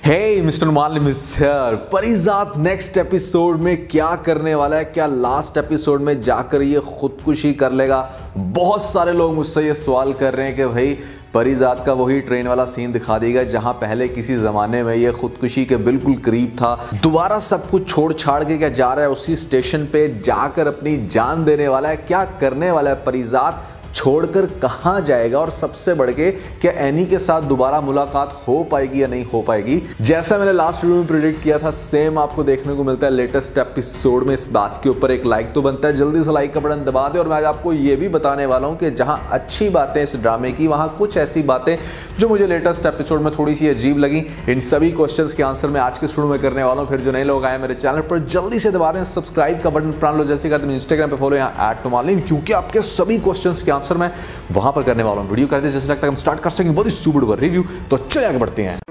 हे mister मालिम is here. परिजात next episode में क्या करने वाला है? क्या लास्ट एपिसोड में जाकर ये खुदकुशी कर लेगा? बहुत सारे लोग मुझसे ये सवाल कर रहे हैं कि भाई परिजात का वही ट्रेन वाला सीन दिखा देगा जहां पहले किसी ज़माने में ये खुदकुशी के बिल्कुल करीब था। दोबारा सब कुछ छोड़ छाड़ के क्या जा रहा है? उसी स्टेशन पे जाकर अपनी जान देने वाला है? क्या करने वाला है परिजात? छोड़कर कहां जाएगा? और सबसे बढ़ के क्या एनी के साथ दोबारा मुलाकात हो पाएगी या नहीं हो पाएगी? जैसा मैंने लास्ट वीडियो में प्रेडिक्ट किया था सेम आपको देखने को मिलता है लेटेस्ट एपिसोड में। इस बात के ऊपर एक लाइक तो बनता है, जल्दी से लाइक का बटन दबा दे। और मैं आज आपको ये भी बताने वाला हूं कि जहां अच्छी बातें इस ड्रामे की, वहां कुछ ऐसी बातें जो मुझे लेटेस्ट एपिसोड में थोड़ी सी अजीब लगी। इन सभी क्वेश्चन के आंसर मैं आज के शुरू में करने वाला हूं। फिर जो नए लोग आए मेरे चैनल पर जल्दी से दबा दें सब्सक्राइब का बटन, प्राण लो जैसे करते हैं इंस्टाग्राम पे फॉलो यहाँ @टुमालिन, क्योंकि आपके सभी क्वेश्चन के आंसर मैं वहां पर करने वाला हूं। वीडियो करते जैसे लगता है हम स्टार्ट कर सकेंगे बहुत ही सुपर रिव्यू। तो चलिए आगे बढ़ते हैं।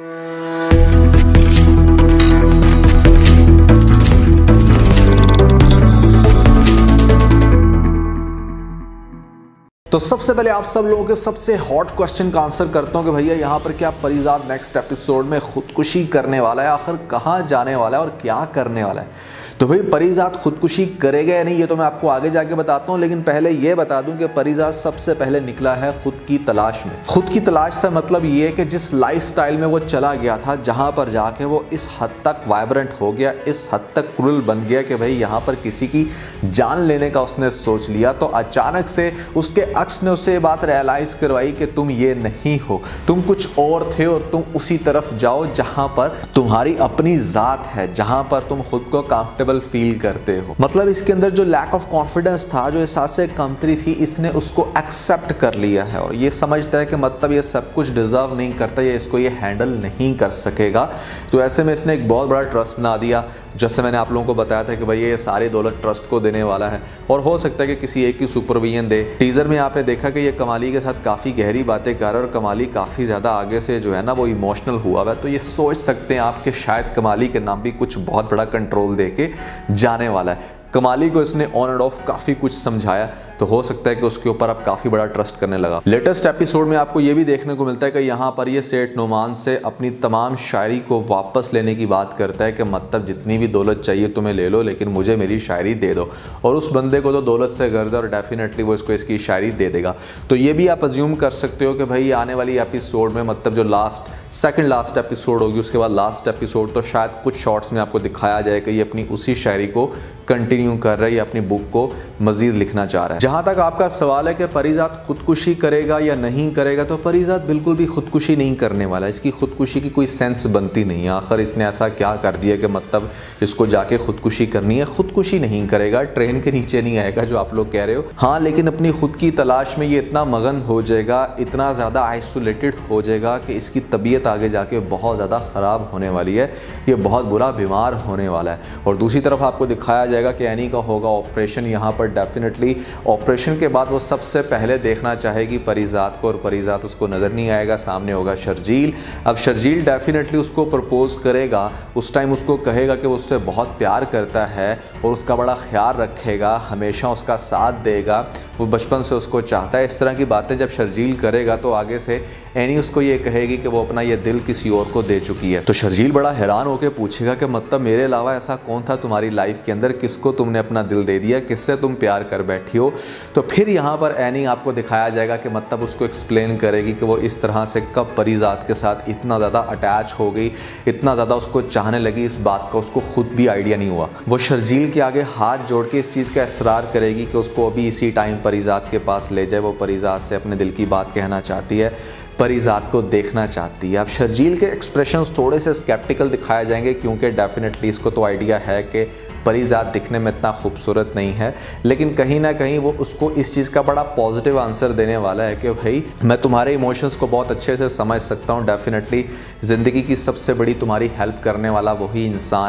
तो सबसे पहले आप सब लोगों के सबसे हॉट क्वेश्चन का आंसर करता हूं कि भैया यहाँ पर क्या परिजात नेक्स्ट एपिसोड में खुदकुशी करने वाला है? आखिर कहाँ जाने वाला है और क्या करने वाला है? तो भाई परिजात खुदकुशी करेगा या नहीं ये तो मैं आपको आगे जाके बताता हूँ, लेकिन पहले ये बता दूं कि परिजात सबसे पहले निकला है खुद की तलाश में। खुद की तलाश से मतलब ये है कि जिस लाइफस्टाइल में वो चला गया था, जहां पर जाके वो इस हद तक वाइब्रेंट हो गया, इस हद तक क्रूर बन गया कि भाई यहाँ पर किसी की जान लेने का उसने सोच लिया, तो अचानक से उसके अक्स ने उसे बात रियलाइज करवाई कि तुम ये नहीं हो, तुम कुछ और थे और तुम उसी तरफ जाओ जहां पर तुम्हारी अपनी जात है, जहां पर तुम खुद को कंफर्टेबल फील करते हो। मतलब इसके अंदर जो लैक ऑफ कॉन्फिडेंस था, जो एहसास कमतरी थी, इसने उसको एक्सेप्ट कर लिया है और ये समझता है कि मतलब ये सब कुछ डिजर्व नहीं करता, ये इसको ये हैंडल नहीं कर सकेगा। तो ऐसे में इसने एक बहुत बड़ा ट्रस्ट बना दिया। जैसे मैंने आप लोगों को बताया था कि भाई ये सारी दौलत ट्रस्ट को देने वाला है और हो सकता है कि किसी एक की सुपरविजन दे। टीजर में आपने देखा कि ये कमाली के साथ काफ़ी गहरी बातें कर रहा है और कमाली काफ़ी ज़्यादा आगे से जो है ना वो इमोशनल हुआ हुआ है। तो ये सोच सकते हैं आप कि शायद कमाली के नाम भी कुछ बहुत बड़ा कंट्रोल दे के जाने वाला है। कमाली को इसने ऑन एंड ऑफ काफ़ी कुछ समझाया, तो हो सकता है कि उसके ऊपर अब काफ़ी बड़ा ट्रस्ट करने लगा। लेटेस्ट एपिसोड में आपको ये भी देखने को मिलता है कि यहाँ पर ये सेठ नुमान से अपनी तमाम शायरी को वापस लेने की बात करता है कि मतलब जितनी भी दौलत चाहिए तुम्हें ले लो, लेकिन मुझे मेरी शायरी दे दो। और उस बंदे को तो दौलत से गर्ज है और डेफिनेटली वो इसको इसकी शायरी दे देगा। तो ये भी आप अज्यूम कर सकते हो कि भाई आने वाली एपिसोड में मतलब जो सेकंड लास्ट एपिसोड होगी, उसके बाद लास्ट एपिसोड, तो शायद कुछ शॉर्ट्स में आपको दिखाया जाए कि ये अपनी उसी शायरी को कंटिन्यू कर रहा है या अपनी बुक को मजीद लिखना चाह रहा है। जहां तक आपका सवाल है कि परिजात खुदकुशी करेगा या नहीं करेगा, तो परिजात बिल्कुल भी खुदकुशी नहीं करने वाला। इसकी खुदकुशी की कोई सेंस बनती नहीं है। आखिर इसने ऐसा क्या कर दिया कि मतलब इसको जाके खुदकुशी करनी है? खुदकुशी नहीं करेगा, ट्रेन के नीचे नहीं आएगा जो आप लोग कह रहे हो। हाँ, लेकिन अपनी खुद की तलाश में ये इतना मगन हो जाएगा, इतना ज़्यादा आइसोलेटेड हो जाएगा कि इसकी तबीयत आगे जाके बहुत ज़्यादा ख़राब होने वाली है। ये बहुत बुरा बीमार होने वाला है। और दूसरी तरफ आपको दिखाया जाएगा कि एनी का होगा ऑपरेशन। यहाँ पर डेफिनेटली ऑपरेशन के बाद वो सबसे पहले देखना चाहेगी परिजात को, और परिजात उसको नज़र नहीं आएगा। सामने होगा शर्जील। अब शर्जील डेफिनेटली उसको प्रपोज करेगा। उस टाइम उसको कहेगा कि वो उससे बहुत प्यार करता है और उसका बड़ा ख्याल रखेगा, हमेशा उसका साथ देगा, वो बचपन से उसको चाहता है। इस तरह की बातें जब शर्जील करेगा तो आगे से एनी उसको ये कहेगी कि वो अपना ये दिल किसी और को दे चुकी है। तो शर्जील बड़ा हैरान होकर पूछेगा कि मतलब मेरे अलावा ऐसा कौन था तुम्हारी लाइफ के अंदर, किसको तुमने अपना दिल दे दिया, किससे तुम प्यार कर बैठी हो? तो फिर यहाँ पर एनी आपको दिखाया जाएगा कि मतलब उसको एक्सप्लेन करेगी कि वो इस तरह से कब परिजात के साथ इतना ज़्यादा अटैच हो गई, इतना ज़्यादा उसको चाहने लगी। इस बात का उसको खुद भी आइडिया नहीं हुआ। वो शर्जील के आगे हाथ जोड़ के इस चीज़ का इसरार करेगी कि उसको अभी इसी टाइम परिजात के पास ले जाए। वो परिजात से अपने दिल की बात कहना चाहती है, परिजात को देखना चाहती है। अब शर्जील के एक्सप्रेशंस थोड़े से स्केप्टिकल दिखाए जाएंगे, क्योंकि डेफिनेटली इसको तो आइडिया है कि परिजात दिखने में इतना खूबसूरत नहीं है, लेकिन कहीं ना कहीं वो उसको इस चीज़ का बड़ा पॉजिटिव आंसर देने वाला है कि भाई मैं तुम्हारे इमोशंस को बहुत अच्छे से समझ सकता हूँ। डेफिनेटली ज़िंदगी की सबसे बड़ी तुम्हारी हेल्प करने वाला वही इंसान है।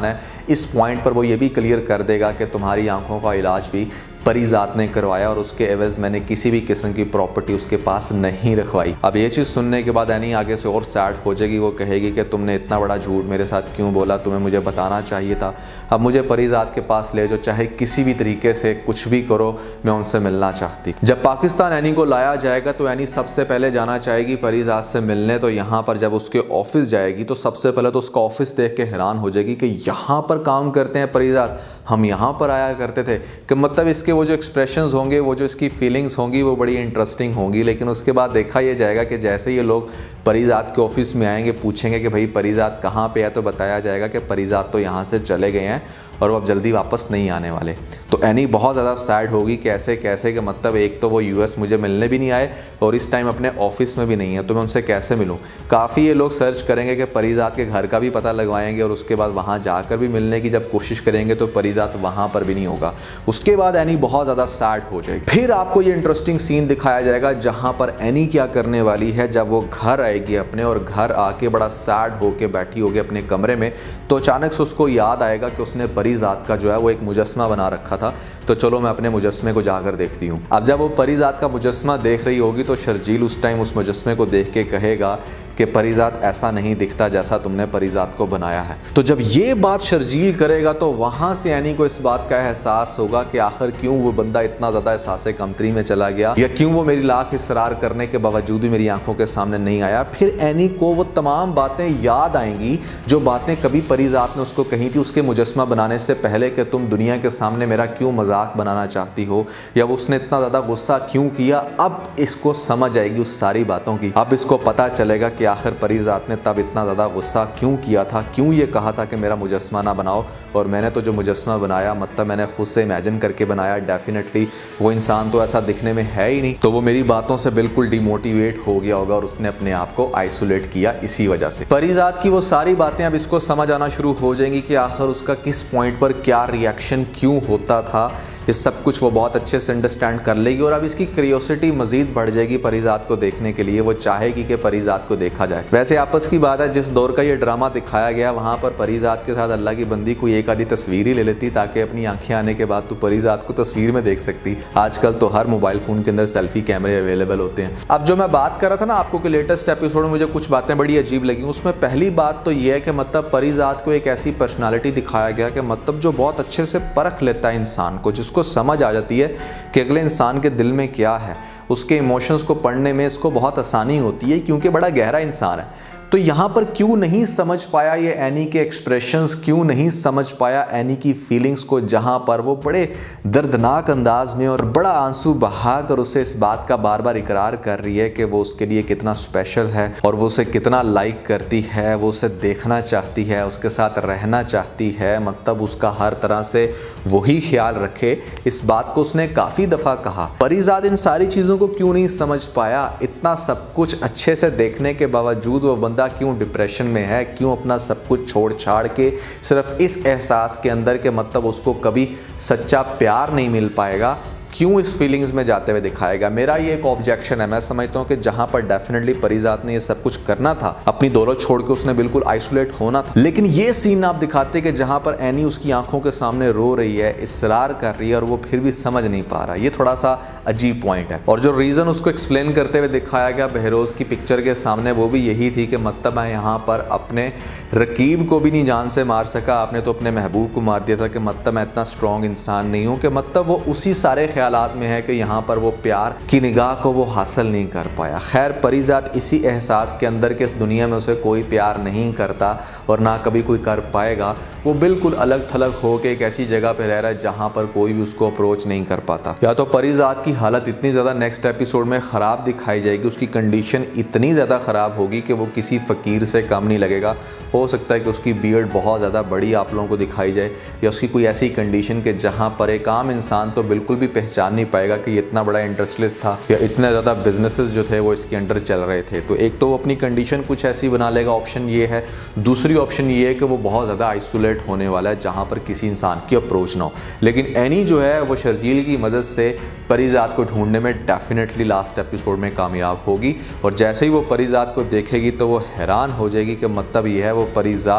इस पॉइंट पर वो ये भी क्लियर कर देगा कि तुम्हारी आंखों का इलाज भी परिजात ने करवाया और उसके एवज मैंने किसी भी किस्म की प्रॉपर्टी उसके पास नहीं रखवाई। अब ये चीज़ सुनने के बाद एनी आगे से और सैड हो जाएगी। वो कहेगी कि तुमने इतना बड़ा झूठ मेरे साथ क्यों बोला, तुम्हें मुझे बताना चाहिए था। अब मुझे परिजात के पास ले जाओ, चाहे किसी भी तरीके से कुछ भी करो, मैं उनसे मिलना चाहती। जब पाकिस्तान एनी को लाया जाएगा तो एनी सबसे पहले जाना चाहेगी परिजात से मिलने। तो यहाँ पर जब उसके ऑफिस जाएगी तो सबसे पहले तो उसका ऑफिस देख के हैरान हो जाएगी कि यहाँ पर काम करते हैं परिजात, हम यहाँ पर आया करते थे। कि मतलब इसके वो जो एक्सप्रेशंस होंगे, वो जो इसकी फीलिंग्स होंगी वो बड़ी इंटरेस्टिंग होंगी। लेकिन उसके बाद देखा ये जाएगा कि जैसे ये लोग परिजात के ऑफिस में आएंगे, पूछेंगे कि भाई परिजात कहाँ पे है, तो बताया जाएगा कि परिजात तो यहाँ से चले गए हैं और वो अब जल्दी वापस नहीं आने वाले। तो एनी बहुत ज़्यादा सैड होगी, कैसे कैसे कि मतलब एक तो वो यूएस मुझे मिलने भी नहीं आए और इस टाइम अपने ऑफिस में भी नहीं है, तो मैं उनसे कैसे मिलूं। काफ़ी ये लोग सर्च करेंगे कि परिजात के घर का भी पता लगवाएंगे और उसके बाद वहाँ जाकर भी मिलने की जब कोशिश करेंगे तो परिजात वहाँ पर भी नहीं होगा। उसके बाद एनी बहुत ज़्यादा सैड हो जाएगी। फिर आपको ये इंटरेस्टिंग सीन दिखाया जाएगा जहाँ पर एनी क्या करने वाली है। जब वो घर आएगी अपने और घर आके बड़ा सैड होके बैठी होगी अपने कमरे में, तो अचानक से उसको याद आएगा कि उसने परिजात का जो है वो एक मुजस्मा बना रखा था, तो चलो मैं अपने मुजस्मे को जाकर देखती हूँ। अब जब वो परिजात का मुजस्मा देख रही होगी तो शर्जील उस टाइम उस मुजस्मे को देख के कहेगा कि परिजात ऐसा नहीं दिखता जैसा तुमने परिजात को बनाया है। तो जब ये बात शर्जील करेगा तो वहां से एनी को इस बात का एहसास होगा कि आखिर क्यों वो बंदा इतना ज़्यादा एहसास कमतरी में चला गया, या क्यों वो मेरी लाख इसरार करने के बावजूद भी मेरी आंखों के सामने नहीं आया। फिर एनी को वो तमाम बातें याद आएंगी जो बातें कभी परिजात ने उसको कही थी उसके मुजस्मा बनाने से पहले, कि तुम दुनिया के सामने मेरा क्यों मजाक बनाना चाहती हो, या वो उसने इतना ज़्यादा गुस्सा क्यों किया। अब इसको समझ आएगी उस सारी बातों की। अब इसको पता चलेगा कि आखिर परिजात ने तब इतना ज़्यादा गुस्सा क्यों किया था, क्यों ये कहा था कि मेरा मुजस्मा ना बनाओ। और मैंने तो जो मुजस्मा बनाया मतलब मैंने खुद से इमेजिन करके बनाया, डेफिनेटली वो इंसान तो ऐसा दिखने में है ही नहीं। तो वो मेरी बातों से बिल्कुल डिमोटिवेट हो गया होगा और उसने अपने आप को आइसोलेट किया इसी वजह से। परिजात की वो सारी बातें अब इसको समझ आना शुरू हो जाएंगी कि आखिर उसका किस पॉइंट पर क्या रिएक्शन क्यों होता था। ये सब कुछ वो बहुत अच्छे से अंडरस्टैंड कर लेगी और अब इसकी क्यूरियोसिटी मजीद बढ़ जाएगी परिजात को देखने के लिए। वो चाहेगी कि परिजात को देखा जाए। वैसे आपस की बात है, जिस दौर का ये ड्रामा दिखाया गया वहाँ पर परिजात के साथ अल्लाह की बंदी कोई एक आधी तस्वीर ही ले लेती ताकि अपनी आंखें आने के बाद तो परिजात को तस्वीर में देख सकती। आजकल तो हर मोबाइल फ़ोन के अंदर सेल्फी कैमरे अवेलेबल होते हैं। अब जो मैं बात कर रहा था ना आपको कि लेटेस्ट एपिसोड में मुझे कुछ बातें बड़ी अजीब लगी, उसमें पहली बात तो ये है कि मतलब परिजात को एक ऐसी पर्सनालिटी दिखाया गया कि मतलब जो बहुत अच्छे से परख लेता है इंसान को, जिसको समझ आ जाती है कि अगले इंसान के दिल में क्या है, उसके इमोशंस को पढ़ने में इसको बहुत आसानी होती है क्योंकि बड़ा गहरा इंसान है। तो यहाँ पर क्यों नहीं समझ पाया ये एनी के एक्सप्रेशंस, क्यों नहीं समझ पाया एनी की फीलिंग्स को, जहाँ पर वो बड़े दर्दनाक अंदाज में और बड़ा आंसू बहाकर उसे इस बात का बार बार इकरार कर रही है कि वो उसके लिए कितना स्पेशल है और वो उसे कितना लाइक करती है, वो उसे देखना चाहती है, उसके साथ रहना चाहती है, मतलब उसका हर तरह से वही ख्याल रखे। इस बात को उसने काफ़ी दफ़ा कहा। परिजात इन सारी चीज़ों को क्यों नहीं समझ पाया। इतना सब कुछ अच्छे से देखने के बावजूद वो बंदा क्यों डिप्रेशन में है, क्यों अपना सब कुछ छोड़ छाड़ के सिर्फ इस एहसास के अंदर के मतलब उसको कभी सच्चा प्यार नहीं मिल पाएगा, क्यों इस फीलिंग्स में जाते हुए दिखाएगा। मेरा ये एक ऑब्जेक्शन है। मैं समझता हूँ कि जहाँ पर डेफिनेटली परिजात ने ये सब कुछ करना था, अपनी दौलत छोड़ के उसने बिल्कुल आइसोलेट होना था, लेकिन ये सीन आप दिखाते कि जहाँ पर एनी उसकी आंखों के सामने रो रही है, इसरार कर रही है और वो फिर भी समझ नहीं पा रहा, ये थोड़ा सा अजीब पॉइंट है। और जो रीज़न उसको एक्सप्लेन करते हुए दिखाया गया बहरोज़ की पिक्चर के सामने, वो भी यही थी कि मतलब मैं यहाँ पर अपने रकीब को भी नहीं जान से मार सका, आपने तो अपने महबूब को मार दिया था, कि मतलब मैं इतना स्ट्रॉन्ग इंसान नहीं हूँ, कि मतलब वो उसी सारे ख्यालात में है कि यहाँ पर वो प्यार की निगाह को वो हासिल नहीं कर पाया। खैर परिजात इसी एहसास के अंदर कि इस दुनिया में उसे कोई प्यार नहीं करता और ना कभी कोई कर पाएगा, वो बिल्कुल अलग थलग हो के एक ऐसी जगह पे रह रहा है जहाँ पर कोई भी उसको अप्रोच नहीं कर पाता। या तो परिजात की हालत इतनी ज़्यादा नेक्स्ट एपिसोड में ख़राब दिखाई जाएगी, उसकी कंडीशन इतनी ज़्यादा ख़राब होगी कि वो किसी फ़कीर से कम नहीं लगेगा। हो सकता है कि उसकी बियर्ड बहुत ज़्यादा बड़ी आप लोगों को दिखाई जाए, या उसकी कोई ऐसी कंडीशन के जहाँ पर एक आम इंसान तो बिल्कुल भी पहचान नहीं पाएगा कि ये इतना बड़ा इंडस्ट्रियलिस्ट था या इतने ज़्यादा बिजनेसेस जो थे वो इसके अंडर चल रहे थे। तो एक तो वो अपनी कंडीशन कुछ ऐसी बना लेगा, ऑप्शन ये है। दूसरी ऑप्शन ये है कि वो बहुत ज़्यादा आइसोलेट होने वाला है जहाँ पर किसी इंसान की अप्रोच ना हो। लेकिन एनी जो है वो शर्जील की मदद से परिजात को ढूंढने में डेफिनेटली लास्ट एपिसोड में कामयाब होगी, और जैसे ही वो परिजात को देखेगी तो वो हैरान हो जाएगी कि मतलब ये है वो परिजात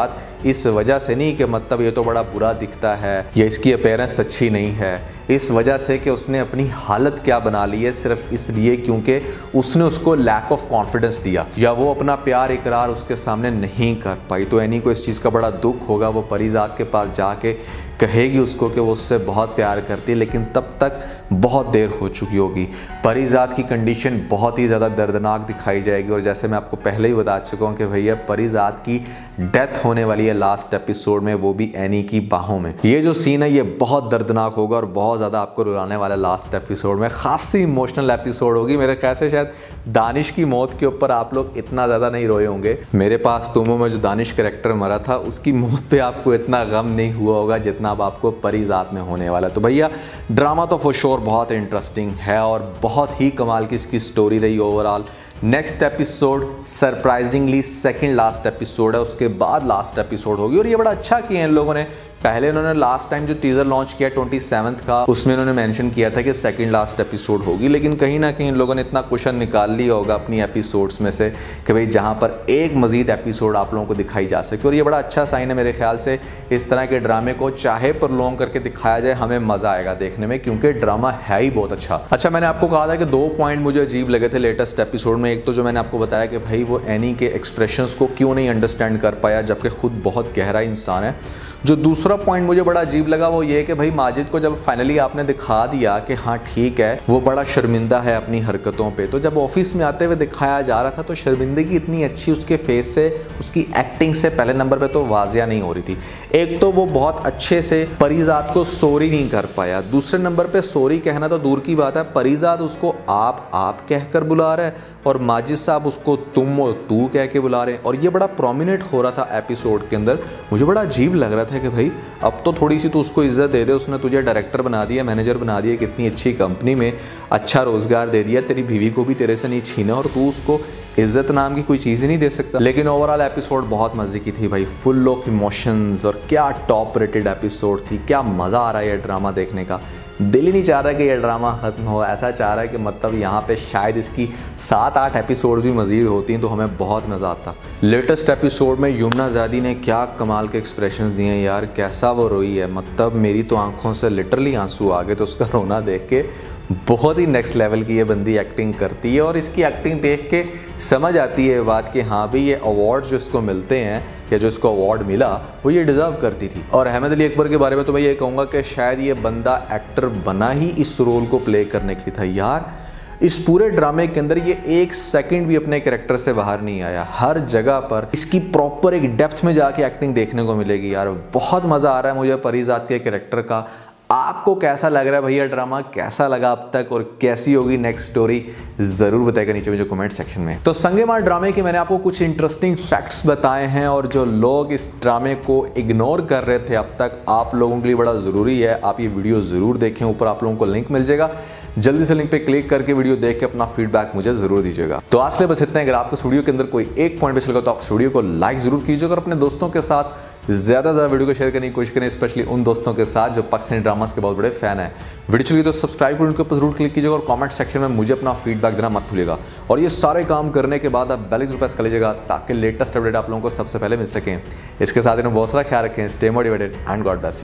इस वजह से नहीं कि मतलब ये तो बड़ा बुरा दिखता है या इसकी अपीयरेंस अच्छी नहीं है, इस वजह से कि उसने अपनी हालत क्या बना ली है सिर्फ इसलिए क्योंकि उसने उसको लैक ऑफ कॉन्फिडेंस दिया या वो अपना प्यार इकरार उसके सामने नहीं कर पाई। तो एनी को इस चीज़ का बड़ा दुख होगा, वो परीजाद के पास जाके कहेगी उसको कि वो उससे बहुत प्यार करती है, लेकिन तब तक बहुत देर हो चुकी होगी। परीजाद की कंडीशन बहुत ही ज़्यादा दर्दनाक दिखाई जाएगी और जैसे मैं आपको पहले ही बता चुका हूँ कि भैया परीजाद की डेथ होने वाली है लास्ट एपिसोड में, वो भी एनी की बाहों में। ये जो सीन है ये बहुत दर्दनाक होगा और बहुत ज़्यादा आपको रुलाने वाला लास्ट एपिसोड में। खासी इमोशनल एपिसोड होगी। मेरे ख्याल से शायद दानिश की मौत के ऊपर आप लोग इतना ज़्यादा नहीं रोए होंगे। मेरे पास तुमो में जो दानिश कैरेक्टर मरा था उसकी मौत पे आपको इतना गम नहीं हुआ होगा जितना अब आपको परीजाद में होने वाला है। तो भैया ड्रामा तो फॉर श्योर बहुत इंटरेस्टिंग है और बहुत ही कमाल की इसकी स्टोरी रही overall. Next episode surprisingly second last episode है, उसके बाद लास्ट एपिसोड होगी और ये बड़ा अच्छा किया इन लोगों ने। पहले उन्होंने लास्ट टाइम जो टीजर लॉन्च किया 27 का, उसमें उन्होंने मेंशन किया था कि सेकंड लास्ट एपिसोड होगी, लेकिन कहीं ना कहीं इन लोगों ने इतना क्वेश्चन निकाल लिया होगा अपनी एपिसोड्स में से कि भाई जहां पर एक मजीद एपिसोड आप लोगों को दिखाई जा सके। और ये बड़ा अच्छा साइन है मेरे ख्याल से। इस तरह के ड्रामे को चाहे प्रलोंग करके दिखाया जाए, हमें मजा आएगा देखने में, क्योंकि ड्रामा है ही बहुत अच्छा। मैंने आपको कहा था कि 2 पॉइंट मुझे अजीब लगे थे लेटेस्ट एपिसोड में। एक तो जो मैंने आपको बताया कि भाई वो एनी के एक्सप्रेशंस को क्यों नहीं अंडरस्टैंड कर पाया जबकि खुद बहुत गहरा इंसान है। जो दूसरा पॉइंट मुझे बड़ा अजीब लगा वो ये कि भाई माजिद को जब फाइनली आपने दिखा दिया कि हाँ ठीक है वो बड़ा शर्मिंदा है अपनी हरकतों पे, तो जब ऑफिस में आते हुए दिखाया जा रहा था तो शर्मिंदगी इतनी अच्छी उसके फेस से, उसकी एक्टिंग से पहले नंबर पे तो वाजिया नहीं हो रही थी। एक तो वो बहुत अच्छे से परीजाद को सॉरी नहीं कर पाया, दूसरे नंबर पे सॉरी कहना तो दूर की बात है, परीजाद उसको आप कहकर बुला रहा है और माजिद साहब उसको तुम और तू कह के बुला रहे हैं। और ये बड़ा प्रोमिनेंट हो रहा था एपिसोड के अंदर। मुझे बड़ा अजीब लग रहा था कि भाई अब तो थोड़ी सी तो उसको इज्जत दे दे, उसने तुझे डायरेक्टर बना दिया, मैनेजर बना दिया, कितनी अच्छी कंपनी में अच्छा रोजगार दे दिया, तेरी बीवी को भी तेरे से नहीं छीना और तू उसको इज्जत नाम की कोई चीज़ ही नहीं दे सकता। लेकिन ओवरऑल एपिसोड बहुत मजे की थी भाई, फुल ऑफ इमोशंस और क्या टॉप रेटेड एपिसोड थी। क्या मज़ा आ रहा है ये ड्रामा देखने का। दिल ही नहीं चाह रहा कि ये ड्रामा ख़त्म हो, ऐसा चाह रहा है कि मतलब यहाँ पे शायद इसकी 7-8 एपिसोड्स भी मज़ीद होती हैं तो हमें बहुत मज़ा आता। लेटेस्ट एपिसोड में यमुना ज़ैदी ने क्या कमाल के एक्सप्रेशंस दिए हैं यार, कैसा वो रोई है, मतलब मेरी तो आंखों से लिटरली आंसू आ गए। तो उसका रोना देख के बहुत ही नेक्स्ट लेवल की ये बंदी एक्टिंग करती है और इसकी एक्टिंग देख के समझ आती है बात कि हाँ भाई ये अवार्ड जो इसको मिलते हैं या जो इसको अवार्ड मिला वो ये डिज़र्व करती थी। और अहमद अली अकबर के बारे में तो मैं ये कहूँगा कि शायद ये बंदा एक्टर बना ही इस रोल को प्ले करने के लिए था यार। इस पूरे ड्रामे के अंदर ये 1 सेकंड भी अपने कैरेक्टर से बाहर नहीं आया, हर जगह पर इसकी प्रॉपर एक डेप्थ में जाके एक्टिंग देखने को मिलेगी यार। बहुत मज़ा आ रहा है मुझे परीजाद के कैरेक्टर का। आपको कैसा लग रहा है भैया ड्रामा, कैसा लगा अब तक और कैसी होगी नेक्स्ट स्टोरी, जरूर बताइएगा नीचे मुझे कमेंट सेक्शन में। तो संगेमार ड्रामे के मैंने आपको कुछ इंटरेस्टिंग फैक्ट्स बताए हैं और जो लोग इस ड्रामे को इग्नोर कर रहे थे अब तक, आप लोगों के लिए बड़ा ज़रूरी है आप ये वीडियो ज़रूर देखें। ऊपर आप लोगों को लिंक मिल जाएगा, जल्दी से लिंक पे क्लिक करके वीडियो देख के अपना फीडबैक मुझे जरूर दीजिएगा। तो आज के लिए बस इतना है। अगर आपको इस वीडियो के अंदर कोई एक पॉइंट बेच लगा तो आप इस वीडियो को लाइक जरूर कीजिएगा और अपने दोस्तों के साथ ज़्यादा से ज़्यादा वीडियो को शेयर करने की कोशिश करें, स्पेशली उन दोस्तों के साथ जो पाकिस्तानी ड्रामास के बहुत बड़े फैन हैं। वीडियो चलिए तो सब्सक्राइब कर उनके ऊपर जरूर क्लिक कीजिएगा और कमेंट सेक्शन में मुझे अपना फीडबैक देना मत भूलिएगा। और ये सारे काम करने के बाद आप बेल जरूर प्रेस कर लीजिएगा ताकि लेटेस्ट अपडेट आप लोगों को सबसे पहले मिल सकें। इसके साथ इन्हें बहुत सारा ख्याल रखें। Stay motivated and God bless.